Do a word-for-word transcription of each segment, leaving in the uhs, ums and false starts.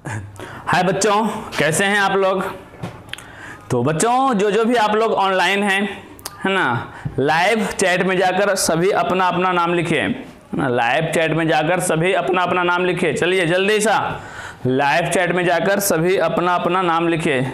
हाय बच्चों, कैसे हैं आप लोग। तो बच्चों जो जो भी आप लोग ऑनलाइन हैं, है ना, लाइव चैट में जाकर सभी अपना अपना नाम लिखिए ना। लाइव चैट में जाकर सभी अपना अपना नाम लिखिए। चलिए जल्दी सा लाइव चैट में जाकर सभी अपना अपना नाम लिखिए।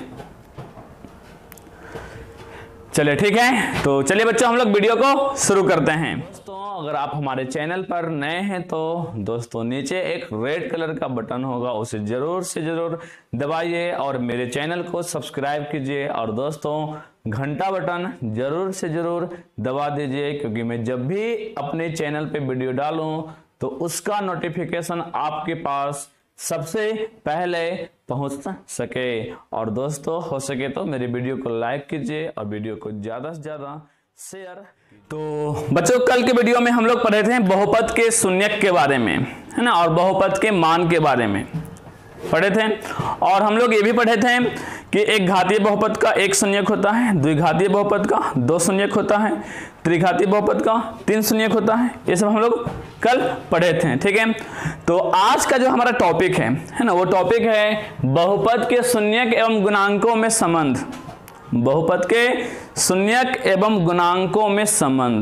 चलिए ठीक है, तो चलिए बच्चों हम लोग वीडियो को शुरू करते हैं। दोस्तों अगर आप हमारे चैनल पर नए हैं तो दोस्तों नीचे एक रेड कलर का बटन होगा, उसे जरूर से जरूर दबाइए और मेरे चैनल को सब्सक्राइब कीजिए। और दोस्तों घंटा बटन जरूर से जरूर दबा दीजिए, क्योंकि मैं जब भी अपने चैनल पे वीडियो डालूं तो उसका नोटिफिकेशन आपके पास सबसे पहले पहुंच सके। और दोस्तों हो सके तो मेरे वीडियो को लाइक कीजिए और वीडियो को ज्यादा से ज्यादा शेयर। तो बच्चों कल के वीडियो में हम लोग पढ़े थे बहुपद के शून्यक के बारे में, है ना, और बहुपद के मान के बारे में पढ़े थे। और हम लोग ये भी पढ़े थे कि एक घातीय बहुपद का एक शून्यक होता है, द्विघातीय बहुपद का दो शून्यक होता है, त्रिघातीय बहुपद का तीन शून्यक होता है। ये सब हम लोग कल पढ़े थे, ठीक है। तो आज का जो हमारा टॉपिक है है ना, वो टॉपिक है बहुपद के शून्यक एवं गुणांकों में संबंध। बहुपद के शून्यक एवं गुणांकों में संबंध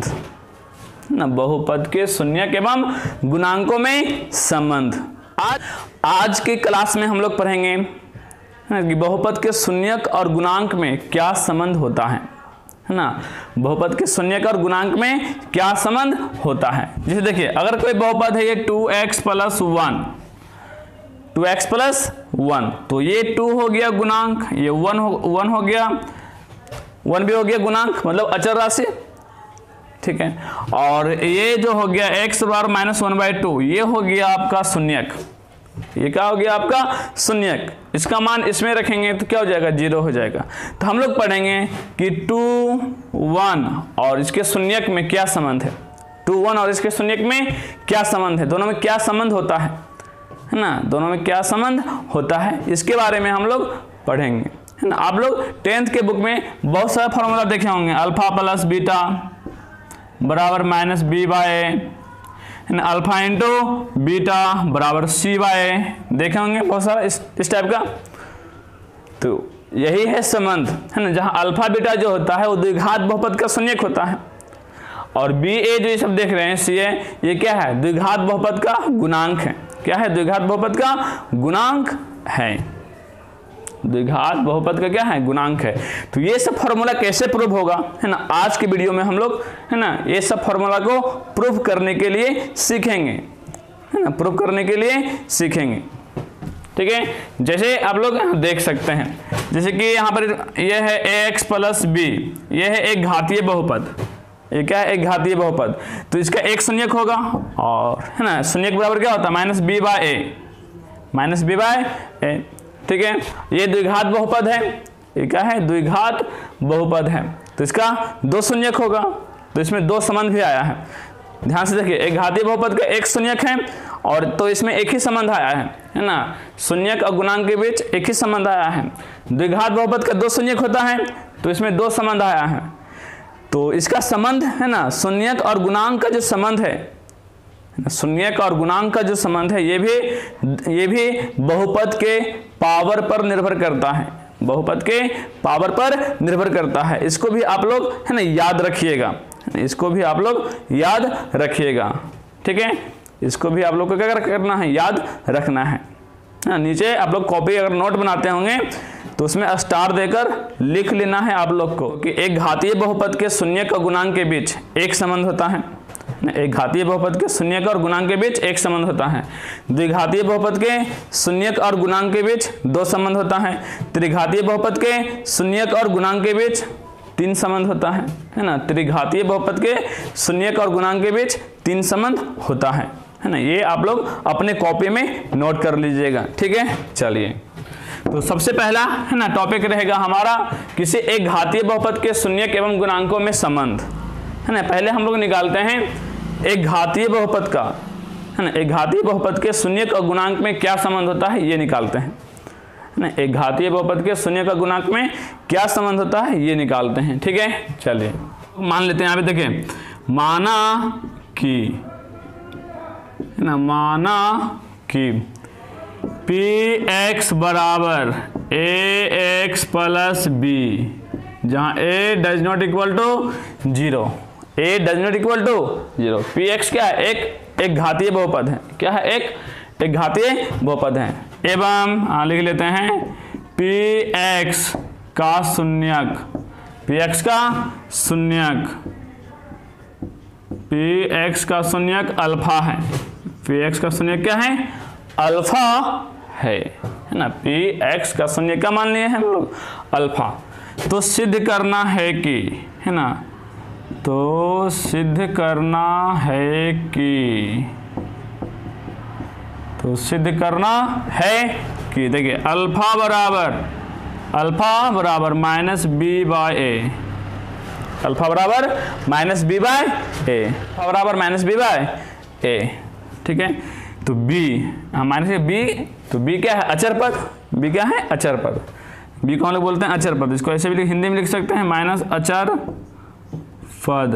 ना, बहुपद के शून्यक एवं गुणांकों में संबंध। आज आज की क्लास में हम लोग पढ़ेंगे कि बहुपद के शून्यक और गुणांक में क्या संबंध होता है, है ना। बहुपद के शून्यक और गुणांक में क्या संबंध होता है। जैसे देखिए अगर कोई बहुपद है ये two x plus one, two x plus one, तो ये टू हो गया गुणांक, ये वन हो वन हो गया, वन भी हो गया गुणांक, मतलब अचर राशि, ठीक है। और ये जो हो गया x bar minus one by two, ये हो गया आपका शून्यक। ये क्या हो गया आपका शून्यक। इसका मान इसमें रखेंगे तो क्या हो जाएगा, जीरो हो जाएगा। तो हम लोग पढ़ेंगे कि टू वन और इसके शून्यक में क्या संबंध है। टू वन और इसके शून्यक में क्या संबंध है, दोनों में क्या संबंध होता है, है ना, दोनों में क्या संबंध होता है, इसके बारे में हम लोग पढ़ेंगे, है ना। आप लोग टेंथ के बुक में बहुत सारा फॉर्मूला देखे होंगे, अल्फा प्लस बीटा बराबर minus b by, alpha into beta बराबर सी बाय, देखे होंगे बहुत सारा इस, इस टाइप का। तो यही है संबंध, है ना, जहां अल्फा बीटा जो होता है वो द्विघात बहुपद का शून्यक होता है, और बी ए जो ये सब देख रहे हैं सी ए, ये क्या है, द्विघात बहुपद का गुणांक है। क्या है, द्विघात बहुपद का गुणांक है। द्विघात बहुपद का क्या है, गुणांक है। तो ये सब फॉर्मूला कैसे प्रूव होगा, है ना, आज की वीडियो में हम लोग, है ना, ये सब फॉर्मूला को प्रूव करने के लिए सीखेंगे, है ना, प्रूव करने के लिए सीखेंगे, ठीक है। जैसे आप लोग देख सकते हैं, जैसे कि यहाँ पर यह है ए एक्स प्लस बी, यह है एक घातीय बहुपद। ये क्या है, एक घातीय बहुपद, तो इसका एक शून्यक होगा, और है ना शून्यक बराबर क्या होता है, minus b by a, minus b by a, ठीक है। ये द्विघात बहुपद है, ये क्या है, द्विघात बहुपद है, तो इसका दो शून्यक होगा, तो इसमें दो संबंध भी आया है। ध्यान से देखिए, एक घातीय बहुपद का एक शून्यक है, और तो इसमें एक ही संबंध आया है, है ना, शून्यक और गुणांक के बीच एक ही संबंध आया है। द्विघात बहुपद का दो शून्यक होता है, तो इसमें दो संबंध आया है। तो इसका संबंध है ना, शून्यक और गुणांक का जो संबंध है, शून्यक और गुणांक का जो संबंध है, ये भी ये भी बहुपद के पावर पर निर्भर करता है, बहुपद के पावर पर निर्भर करता है। इसको भी आप लोग, है ना, याद रखिएगा, इसको भी आप लोग याद रखिएगा, ठीक है। इसको भी आप लोग को क्या करना है, याद रखना है। नीचे आप लोग कॉपी अगर नोट बनाते होंगे तो उसमें स्टार देकर लिख लेना है आप लोग को कि एक घातीय बहुपद के शून्यक और गुणांक के बीच एक संबंध होता है। एक घातीय बहुपद के शून्यक और गुणांक के बीच एक संबंध होता है। द्विघातीय बहुपद के शून्यक और गुणांक के बीच दो संबंध होता है। त्रिघातीय बहुपद के शून्यक और गुणांक के बीच तीन संबंध होता है, है ना। त्रिघातीय बहुपद के शून्यक और गुणांक के बीच तीन संबंध होता है, है ना। ये आप लोग अपने कॉपी में नोट कर लीजिएगा, ठीक है। चलिए, तो सबसे पहला, है ना, टॉपिक रहेगा हमारा किसी एक घातीय बहुपद के शून्यक एवं गुणांकों में संबंध, है ना। पहले हम लोग निकालते हैं एक घातीय बहुपद का, है ना, एक घातीय बहुपद के शून्यक और गुणांक में क्या संबंध होता है ये निकालते हैं, है ना। एक घातीय बहुपद के शून्यक और गुणांक में क्या संबंध होता है ये निकालते हैं, ठीक है। चलिए मान लेते हैं, यहाँ पे देखिए, माना कि, है ना, माना कि पी एक्स बराबर ए एक्स प्लस बी, जहाँ a does not equal to zero, a does not equal to zero. P x क्या है? एक एक घातीय बहुपद है। क्या है? एक एक घातीय बहुपद है। एवं हाँ लिख लेते हैं पी एक्स का शून्यक, पी एक्स का शून्यक, पी एक्स का शून्यक अल्फा है। पी एक्स का शून्यक क्या है? अल्फा है, है ना। पी एक्स का शून्यक क्या मान लिए हैं हम लोग? अल्फा। तो सिद्ध करना है कि, है ना, तो सिद्ध करना है कि, तो सिद्ध करना है कि देखिए अल्फा बराबर, अल्फा बराबर minus b by a, alpha बराबर minus b by a, alpha बराबर माइनस बी बाय ए, ठीक है। तो बी माइनस बी, तो बी क्या है? अचर पद। बी क्या है? अचर पद। बी को हम लोग बोलते हैं अचर पद। इसको ऐसे भी हिंदी में लिख सकते हैं माइनस अचर पद,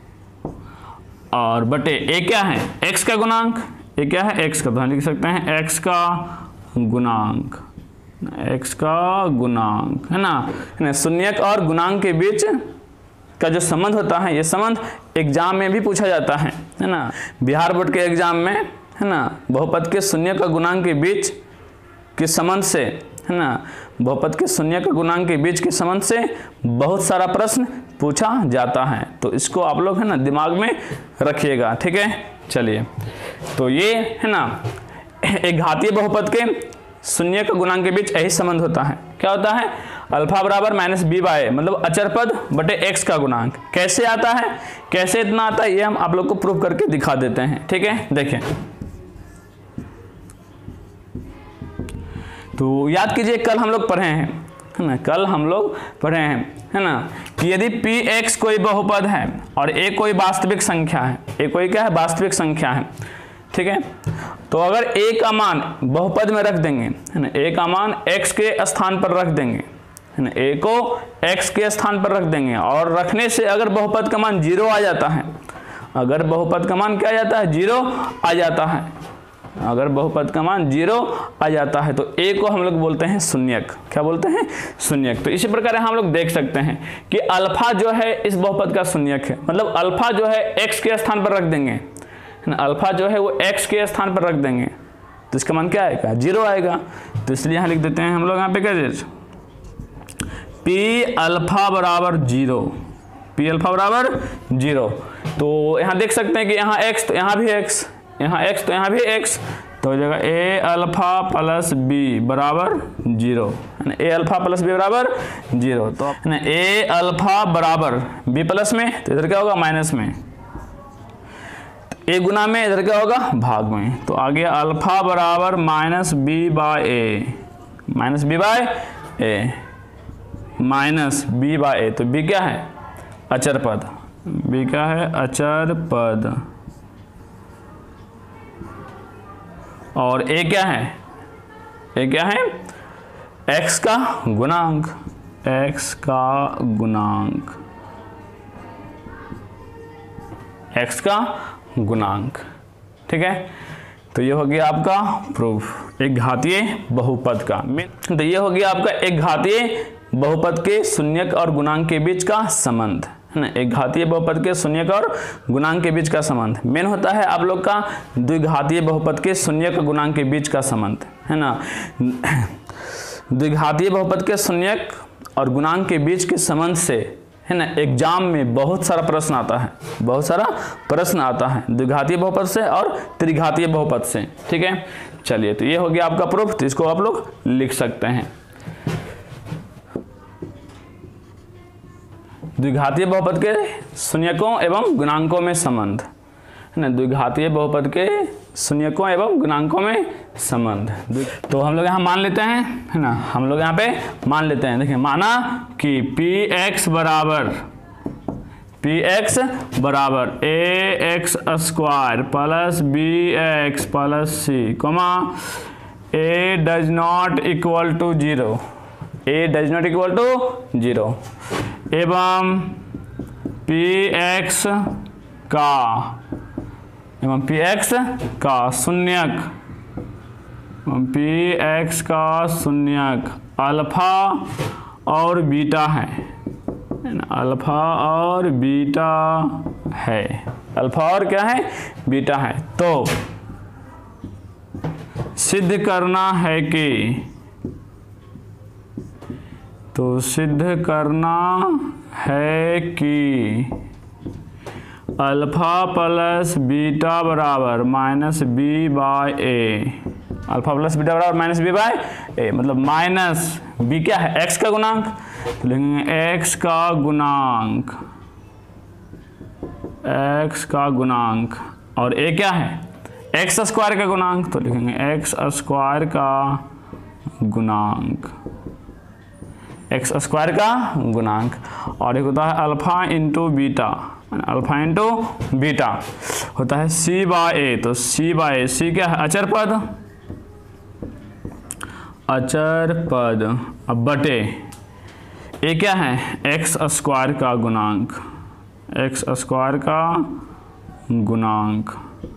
और बटे ए क्या है? एक्स का गुणांक। ए क्या है? एक्स का, तो हम लिख सकते हैं एक्स का गुणांक, एक्स का गुणांक, है ना। शून्यक और गुणांक के बीच का जो संबंध होता है, ये संबंध एग्जाम में भी पूछा जाता है, है ना। बिहार बोर्ड के एग्जाम में, है ना, बहुपद के शून्यक और गुणांक के बीच के संबंध से, है ना, बहुपद के शून्यक और गुणांक के बीच के संबंध से बहुत सारा प्रश्न पूछा जाता है। तो इसको आप लोग, है ना, दिमाग में रखिएगा, ठीक है। चलिए, तो ये, है ना, एक घातीय बहुपद के शून्यक और गुणांक के बीच यही संबंध होता है। क्या होता है? अल्फा बराबर माइनस बी बाय, मतलब अचर पद बटे एक्स का गुणांक। कैसे आता है? कैसे इतना आता है? ये हम आप लोग को प्रूव करके दिखा देते हैं, ठीक है। देखें, तो याद कीजिए कल हम लोग पढ़े हैं, है ना, कल हम लोग पढ़े हैं, है ना, कि यदि पी एक्स कोई बहुपद है और ए कोई वास्तविक संख्या है, ए कोई क्या है? वास्तविक संख्या है, ठीक है। तो अगर ए का मान बहुपद में रख देंगे, है ना, ए का मान एक्स के स्थान पर रख देंगे, है ना, ए को एक्स के स्थान पर रख देंगे, और रखने से अगर बहुपद का मान जीरो आ जाता है, अगर बहुपद का मान क्या आ जाता है? जीरो आ जाता है, अगर बहुपद का मान जीरो आ जाता है तो ए को हम लोग बोलते हैं शून्यक। क्या बोलते हैं? शून्यक। तो इसी प्रकार हम लोग देख सकते हैं कि अल्फा जो है इस बहुपद का शून्यक है, मतलब अल्फा जो है एक्स के स्थान पर रख देंगे, अल्फा जो है वो एक्स के स्थान पर रख देंगे, तो इसका मान क्या आएगा? जीरो आएगा। तो इसलिए यहाँ लिख देते हैं हम लोग यहाँ पे क्या चीज? पी अल्फा बराबर जीरो, पी अल्फा बराबर जीरो। तो यहाँ देख सकते हैं कि यहाँ एक्स तो यहाँ भी एक्स, यहाँ एक्स तो यहाँ भी एक्स, तो हो जाएगा ए अल्फा प्लस बी बराबर जीरो, है ना, ए अल्फा प्लस बी बराबर जीरो। तो है ना, ए अल्फा बराबर बी प्लस में, तो इधर क्या होगा? माइनस में, ए गुना में, इधर क्या होगा? भाग में। तो आगे अल्फा बराबर minus b by a, minus b by a, minus b by a. तो बी क्या है? अचर पद। बी क्या है? अचर पद। और ए क्या है? ए क्या है? एक्स का गुणांक, एक्स का गुणांक, एक्स का गुणांक, ठीक है। तो ये हो गया आपका प्रूफ एक घातीय बहुपद का। तो ये हो गया आपका एक घातीय बहुपद के शून्यक और गुणांक के बीच का संबंध, है ना। एक घातीय बहुपद के शून्यक और गुणांक के बीच का संबंध मेन होता है आप लोग का द्विघातीय बहुपद के शून्यक और गुणांक के बीच का संबंध, है ना। द्विघातीय बहुपद के शून्यक और गुणांक के बीच के संबंध से, है ना, एग्जाम में बहुत सारा प्रश्न आता है, बहुत सारा प्रश्न आता है द्विघातीय बहुपद से और त्रिघातीय बहुपद से, ठीक है। चलिए, तो ये हो गया आपका प्रूफ, तो इसको आप लोग लिख सकते हैं। द्विघातीय बहुपद के शून्यकों एवं गुणांकों में संबंध, है ना, द्विघातीय बहुपद के शून्यकों एवं गुणांकों में संबंध। तो हम लोग यहाँ मान लेते हैं, है ना, हम लोग यहाँ पे मान लेते हैं। देखिए, माना कि पी एक्स बराबर पी एक्स बराबर a x square plus b x plus c, comma a does not equal to zero, a does not equal to zero, एवं पी एक्स का एवं पी एक्स का शून्यक पी एक्स का शून्यक alpha और बीटा है, अल्फा और बीटा है, अल्फा और क्या है, बीटा है। तो सिद्ध करना है कि, तो सिद्ध करना है कि अल्फा प्लस बीटा बराबर minus b by a, alpha plus beta बराबर माइनस बी बाय ए, मतलब माइनस बी क्या है, एक्स का गुणांक, तो लिखेंगे एक्स का गुणांक, एक्स का गुणांक, और ए क्या है, एक्स स्क्वायर का गुणांक, तो लिखेंगे एक्स स्क्वायर का गुणांक, एक्स स्क्वायर का गुणांक। और एक होता है alpha into beta, alpha into beta होता है सी बाय ए, तो सी बाय ए, सी क्या है, अचर पद, अचर पद, अब बटे ए क्या है, एक्स स्क्वायर का गुणांक, एक्स स्क्वायर का गुणांक,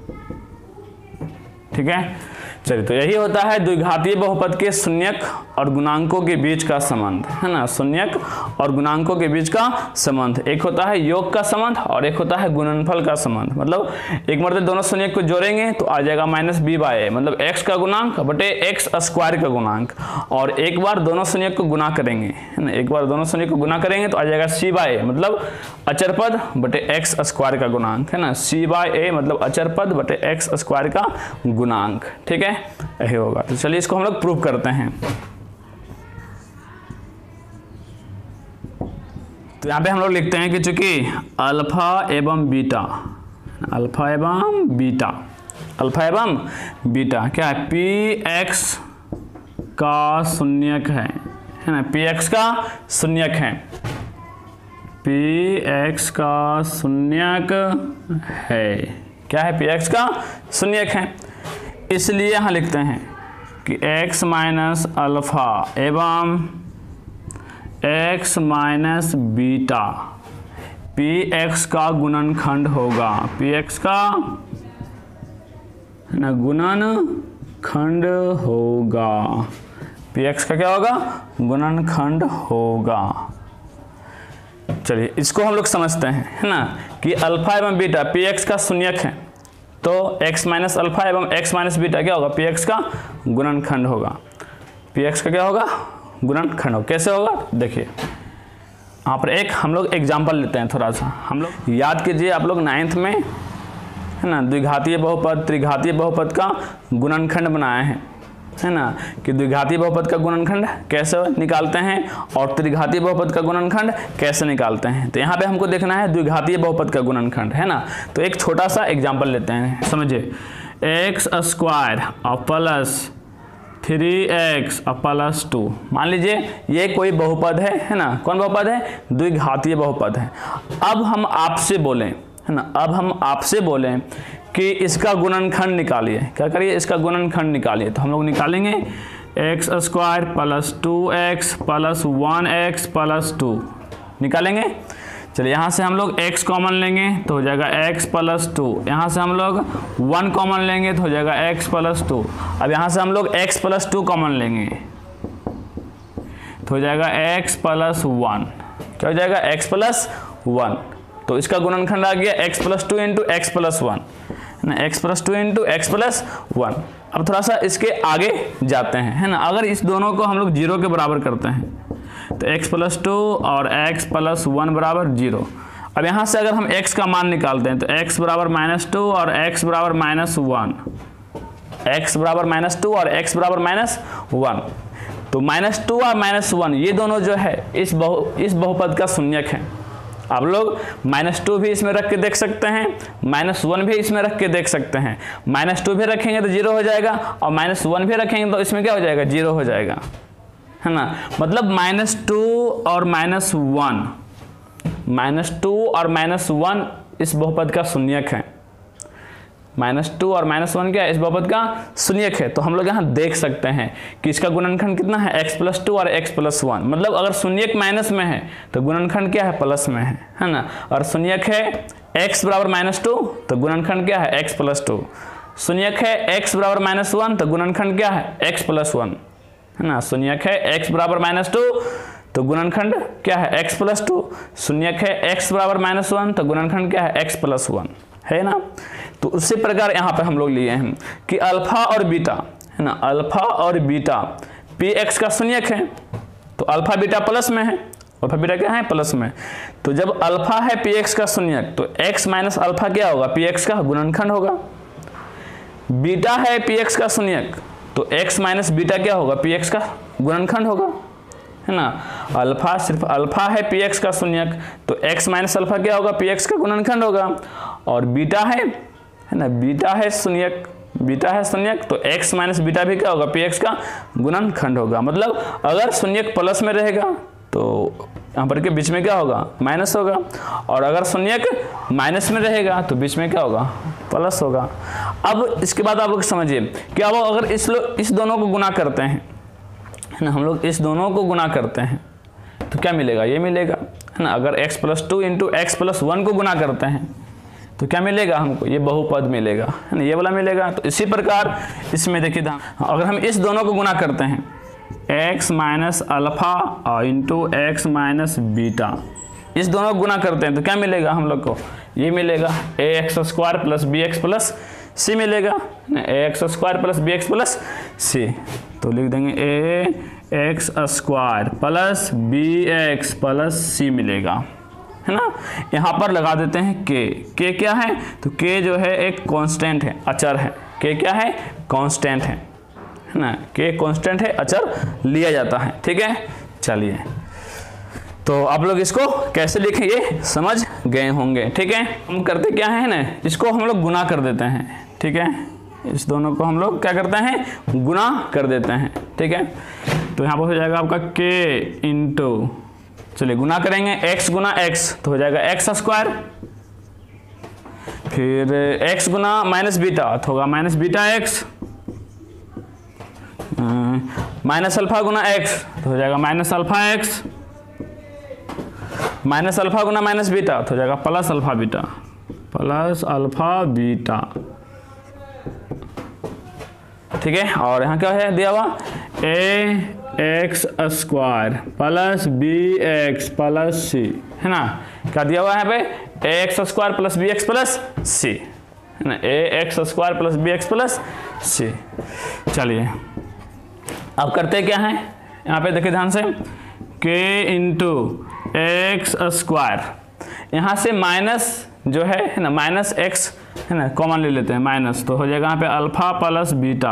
ठीक है। चलिए, तो यही होता है द्विघातीय बहुपद के शून्यक और गुणांकों के बीच का संबंध, है ना, शून्यक और गुणांकों के बीच का संबंध। एक होता है योग का संबंध और एक होता है गुणनफल का संबंध। मतलब एक मरतबा दोनों शून्यक को जोड़ेंगे तो आ जाएगा माइनस बी बाय ए, मतलब एक्स का गुणांक बटे एक्स स्क्वायर का गुणांक, और एक बार दोनों शून्यक को गुना करेंगे, है ना, एक बार दोनों शून्यक को गुना करेंगे तो आ जाएगा सी बाय ए, मतलब अचर पद बटे एक्स स्क्वायर का गुणांक, है ना, सी बाय ए मतलब अचर पद बटे एक्स स्क्वायर का गुणांक, ठीक है, यही होगा। तो चलिए इसको हम लोग प्रूव करते हैं। तो यहाँ पे हम लोग लिखते हैं कि चूंकि अल्फा एवं बीटा, अल्फा एवं बीटा, अल्फा एवं बीटा क्या है, पी एक्स का शून्यक है, है ना, पी एक्स का शून्यक है, पी एक्स का शून्यक है, क्या है, पी एक्स का शून्यक है। इसलिए यहाँ लिखते हैं कि x माइनस अल्फा एवं x minus beta p x का गुणनखंड होगा, पी एक्स का ना गुणनखंड होगा, पी एक्स का क्या होगा, गुणनखंड होगा। चलिए इसको हम लोग समझते हैं, है ना, कि अल्फा एवं बीटा पी एक्स का शून्यक है, तो x माइनस अल्फा एवं x माइनस बीटा क्या होगा, px का गुणनखंड होगा, px का क्या होगा, गुणनखंड होगा। कैसे होगा, देखिए यहाँ पर एक हम लोग एग्जाम्पल लेते हैं थोड़ा सा। हम लोग याद कीजिए, आप लोग नाइन्थ में, है ना, द्विघातीय बहुपद त्रिघातीय बहुपद का गुणनखंड बनाए हैं, है ना, कि द्विघातीय बहुपद का गुणनखंड कैसे निकालते हैं और त्रिघातीय बहुपद का गुणनखंड कैसे निकालते हैं। तो यहाँ पे हमको देखना है द्विघातीय बहुपद का गुणनखंड, है ना। तो एक छोटा सा एग्जांपल लेते हैं, समझिए, एक्स स्क्वायर और प्लस थ्री एक्स और प्लस टू, मान लीजिए ये कोई बहुपद है, है ना, कौन बहुपद है, द्विघातीय बहुपद है। अब हम आपसे बोलें, है ना, अब हम आपसे बोलें कि इसका गुणनखंड निकालिए, क्या करिए, इसका गुणनखंड निकालिए। तो हम लोग निकालेंगे x square plus two x plus one x plus two, निकालेंगे। चलिए यहाँ से हम लोग x कॉमन लेंगे तो हो जाएगा x प्लस टू, यहाँ से हम लोग वन कॉमन लेंगे तो हो जाएगा x प्लस टू। अब यहाँ से हम लोग x प्लस टू कॉमन लेंगे तो हो जाएगा x प्लस वन, क्या हो जाएगा, x प्लस वन। तो इसका गुणनखंड आ गया x plus two into x plus one, है ना, x plus two into x plus one. अब थोड़ा सा इसके आगे जाते हैं, है ना, अगर इस दोनों को हम लोग जीरो के बराबर करते हैं तो x प्लस टू और x प्लस वन बराबर जीरो। अब यहाँ से अगर हम x का मान निकालते हैं तो x बराबर माइनस टू और x बराबर माइनस वन, x बराबर माइनस टू और x बराबर माइनस वन। तो माइनस टू और माइनस वन ये दोनों जो है इस बहु इस बहुपद का शून्यक है। आप लोग माइनस टू भी इसमें रख के देख सकते हैं, माइनस वन भी इसमें रख के देख सकते हैं। माइनस टू भी रखेंगे तो जीरो हो जाएगा और माइनस वन भी रखेंगे तो इसमें क्या हो जाएगा, जीरो हो जाएगा, है ना। मतलब माइनस टू और माइनस वन, माइनस टू और माइनस वन इस बहुपद का शून्यक है। माइनस टू और माइनस वन क्या है, इस बहुपद का शून्यक है। तो हम लोग यहाँ देख सकते हैं कि इसका गुणनखंड कितना है, x प्लस टू और x प्लस वन। मतलब अगर शून्यक माइनस में है तो गुणनखंड क्या है, प्लस में है, है ना। और शून्यक है x बराबर माइनस टू तो गुणनखंड क्या है, x प्लस टू। शून्यक है x बराबर माइनस वन, तो गुणनखंड क्या है x प्लस वन, है ना। शून्यक है x बराबर माइनस टू, तो गुणनखंड क्या है x प्लस टू। शून्यक है x बराबर माइनस वन, तो गुणनखंड क्या है x प्लस वन, है ना। तो उसी प्रकार यहाँ पे हम लोग लिए हैं कि अल्फा और बीटा, है ना, अल्फा और बीटा पी एक्स का शून्यक है, तो अल्फा बीटा प्लस में है, अल्फा बीटा क्या है प्लस में। तो जब अल्फा है पी एक्स का शून्यक, तो x माइनस अल्फा क्या होगा पी एक्स का गुणनखंड होगा। बीटा है पी एक्स का शून्यक, तो x माइनस बीटा क्या होगा पी एक्स का गुणनखंड होगा, है ना। अल्फा सिर्फ अल्फा है पी एक्स का शून्यक, तो x माइनस अल्फा क्या होगा पी एक्स का गुणनखंड होगा। और बीटा है है ना, बीटा है शून्यक, बीटा है शून्यक, तो x माइनस बीटा भी क्या होगा पी एक्स का गुणनखंड होगा। मतलब अगर शून्यक प्लस में रहेगा तो यहाँ पर के बीच में क्या होगा माइनस होगा, और अगर शून्यक माइनस में रहेगा तो बीच में क्या होगा प्लस होगा। अब इसके बाद आप लोग समझिए कि अब अगर इस लोग इस दोनों को गुना करते हैं, है ना, हम लोग इस दोनों को गुना करते हैं तो क्या मिलेगा, ये मिलेगा, है ना। अगर x plus two into x plus one को गुना करते हैं तो क्या मिलेगा हमको, ये बहुपद मिलेगा, है ना, ये वाला मिलेगा। तो इसी प्रकार इसमें देखिए अगर हम इस दोनों को गुना करते हैं x minus alpha into x minus beta, इस दोनों को गुना करते हैं तो क्या मिलेगा हम लोग को, ये मिलेगा a x square plus b x plus c मिलेगा, a x square plus b x plus c. तो लिख देंगे a x square plus b x plus c मिलेगा, है ना। यहाँ पर लगा देते हैं के, के क्या है, तो के जो है एक कांस्टेंट है, अचर है। के क्या है कांस्टेंट है, है ना, के कांस्टेंट है, अचर लिया जाता है, ठीक है। चलिए तो आप लोग इसको कैसे लिखें ये समझ गए होंगे, ठीक है। हम करते क्या है ना, इसको हम लोग गुना कर देते हैं, ठीक है। इस दोनों को हम लोग क्या करते हैं गुना कर देते हैं, ठीक है। तो यहाँ पर हो जाएगा आपका के इंटू, चलिए गुना करेंगे x गुना x तो हो जाएगा एक्स स्क्वायर, फिर x गुना माइनस बीटा तो होगा minus beta x, minus alpha गुना x तो हो जाएगा minus alpha x, minus alpha गुना माइनस बीटा तो हो जाएगा plus alpha beta, plus alpha beta, ठीक है। और यहाँ क्या है दिया हुआ a x square plus b x plus c, है ना। क्या दिया हुआ है यहाँ पे a x square plus b x plus c, है ना, a x square plus b x plus c. चलिए अब करते क्या है, यहाँ पे देखिए ध्यान से के इंटू एक्स स्क्वायर, यहाँ से माइनस जो है है ना माइनस एक्स, है ना, कॉमन ले लेते हैं माइनस, तो हो जाएगा यहाँ पे alpha plus beta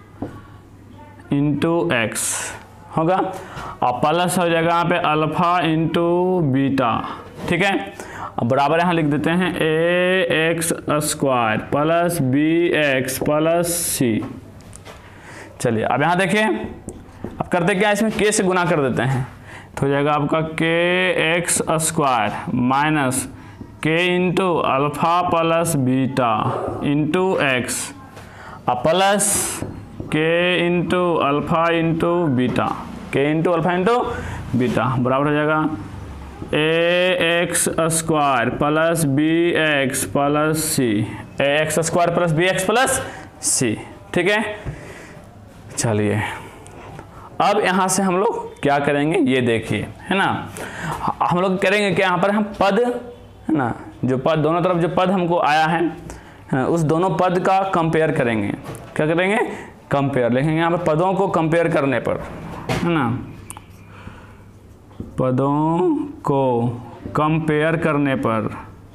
into x होगा, और प्लस हो जाएगा यहाँ पे अल्फा इंटू बीटा, ठीक है। अब बराबर यहाँ लिख देते हैं a x square plus b x plus c. चलिए अब यहाँ देखिए अब करते क्या, इसमें के से गुना कर देते हैं तो हो जाएगा आपका k x square minus k into alpha plus beta into x, और plus k into alpha into beta, k into alpha into beta बराबर हो जाएगा a x square plus b x plus c, a x square plus b x plus c, ठीक है। चलिए अब यहाँ से हम लोग क्या करेंगे ये देखिए, है ना, हम लोग करेंगे कि यहाँ पर हम पद, है ना, जो पद दोनों तरफ जो पद हमको आया है, है उस दोनों पद का कंपेयर करेंगे। क्या करेंगे कंपेयर, लिखेंगे यहाँ पर पदों को कंपेयर करने पर, है ना, पदों को कंपेयर करने पर,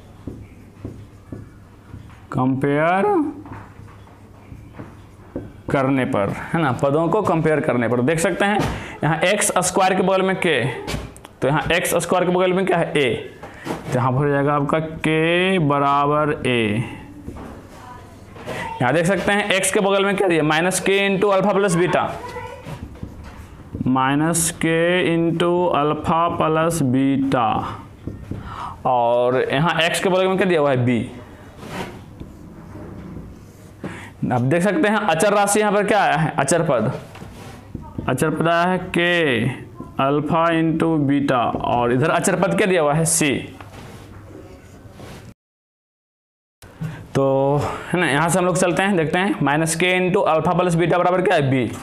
कंपेयर करने पर, है ना, पदों को कंपेयर करने पर देख सकते हैं यहाँ एक्स स्क्वायर के बगल में के, तो यहाँ एक्स स्क्वायर के बगल में क्या है ए, तो यहाँ पर हो जाएगा आपका के बराबर ए। यहाँ देख सकते हैं एक्स के बगल में क्या दिया minus k into alpha plus beta, minus k into alpha plus beta, और यहाँ एक्स के बगल में क्या दिया हुआ है बी। अब देख सकते हैं अचर राशि यहाँ पर क्या आया है अचर पद, अचर पद आया है के अल्फा इंटू बीटा, और इधर अचर पद क्या दिया हुआ है सी। तो है ना, यहाँ से हम लोग चलते हैं, देखते हैं minus k into alpha plus beta बराबर क्या है, b.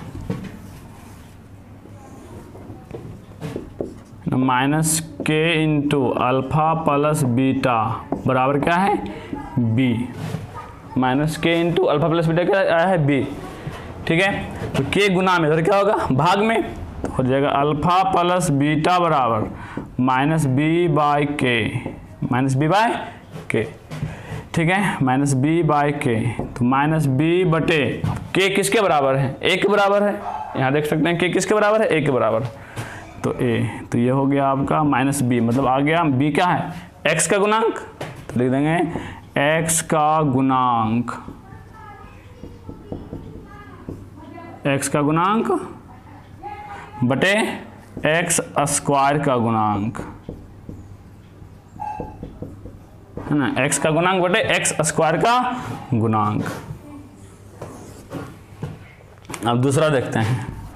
Minus k into alpha plus beta बराबर क्या है, b. Minus k into alpha plus beta क्या आया है, बी। ठीक है, तो के गुना में इधर क्या होगा, भाग में, तो हो जाएगा अल्फा प्लस बीटा बराबर minus b by k, minus b by k. ठीक है, माइनस बी बाई के, तो माइनस बी बटे के किसके बराबर है, ए के बराबर है। यहाँ देख सकते हैं के किसके बराबर है, ए के बराबर, तो ए, तो ये हो गया आपका माइनस बी, मतलब आ गया बी क्या है, एक्स का गुणांक, तो लिख देंगे एक्स का गुणांक, एक्स का गुणांक बटे एक्स स्क्वायर का गुणांक, है ना, एक्स का गुणांक बटे एक्स स्क्वायर का गुणांक। अब दूसरा देखते हैं,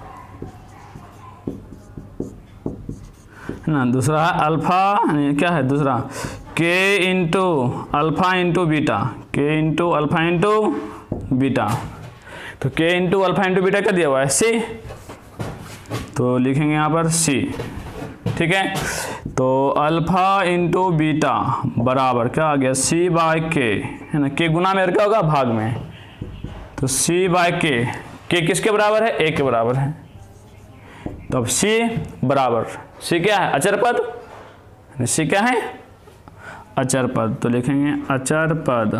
है ना, दूसरा है अल्फा, क्या है दूसरा, k into alpha into beta, k into alpha into beta, तो k into alpha into beta क्या दिया हुआ है, सी, तो लिखेंगे यहाँ पर सी। ठीक है, तो अल्फा इंटू बीटा बराबर क्या आ गया, सी बाय के, है ना, के गुना में क्या होगा, भाग में, तो सी बाय के, के किसके बराबर है, ए के बराबर है, तो अब सी बराबर, सी क्या है, अचर पद, सी क्या है, अचर पद, तो लिखेंगे अचर पद,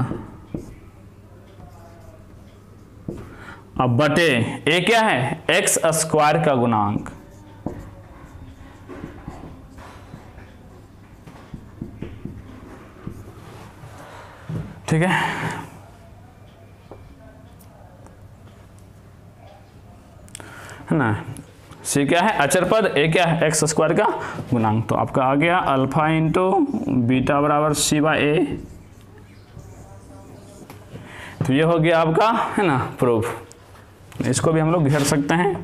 अब बटे ए क्या है, एक्स स्क्वायर का गुणांक, ठीक है। है ना, सी क्या है, अचर पद, ए क्या है, एक्स स्क्वायर का गुणांक, तो आपका आ गया अल्फा इंटू बीटा बराबर सी बाय ए, तो ये हो गया आपका, है ना, प्रूफ। इसको भी हम लोग घेर सकते हैं।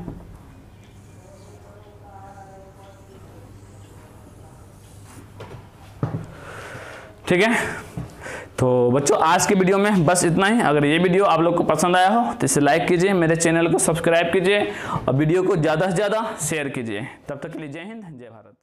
ठीक है, तो बच्चों आज की वीडियो में बस इतना ही। अगर ये वीडियो आप लोग को पसंद आया हो तो इसे लाइक कीजिए, मेरे चैनल को सब्सक्राइब कीजिए और वीडियो को ज़्यादा से ज़्यादा शेयर कीजिए। तब तक के लिए जय हिंद, जय भारत।